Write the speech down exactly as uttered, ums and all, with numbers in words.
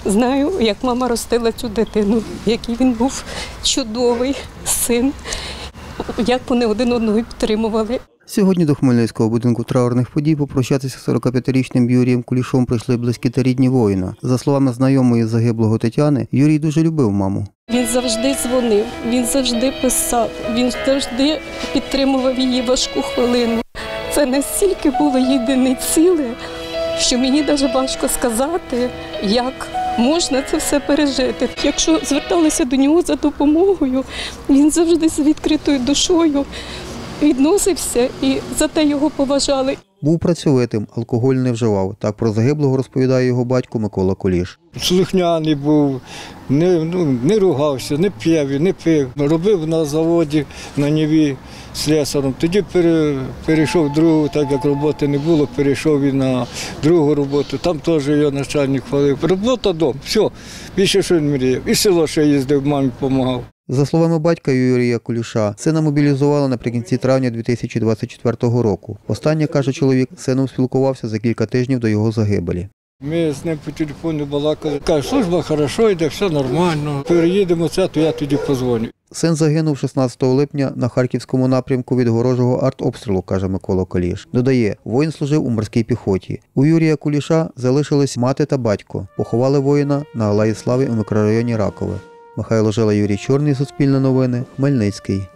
Знаю, як мама ростила цю дитину, який він був чудовий син, як вони один одного підтримували. Сьогодні до Хмельницького будинку траурних подій попрощатися з сорокап'ятирічним Юрієм Кулішом прийшли близькі та рідні воїна. За словами знайомої загиблого Тетяни, Юрій дуже любив маму. Він завжди дзвонив, він завжди писав, він завжди підтримував її важку хвилину. Це настільки було єдине ціле, що мені навіть важко сказати, як можна це все пережити. Якщо зверталися до нього за допомогою, він завжди з відкритою душою відносився і за те його поважали. Був працьовитим, алкоголь не вживав. Так про загиблого розповідає його батько Микола Куліш. Слухняний був, не, ну, не ругався, не п'яв, не пив. Робив на заводі на Неві слесарем. Тоді пере, перейшов в другу, так як роботи не було, перейшов він на другу роботу. Там теж його начальник хвалив. Робота, дом, все, більше що він мріяв. І село ще їздив, мамі допомагав. За словами батька Юрія Куліша, сина мобілізували наприкінці травня дві тисячі двадцять четвертого року. Останнє, каже чоловік, з сином спілкувався за кілька тижнів до його загибелі. Ми з ним по телефону балакали. Каже, служба хорошо йде, все нормально. Переїдемо це, то я тоді позвоню. Син загинув шістнадцятого липня на Харківському напрямку від ворожого артобстрілу, каже Микола Куліш. Додає, воїн служив у морській піхоті. У Юрія Куліша залишились мати та батько. Поховали воїна на Алеї Слави у мікрорайоні Ракове. Михайло Жила, Юрій Чорний, Суспільне новини, Хмельницький.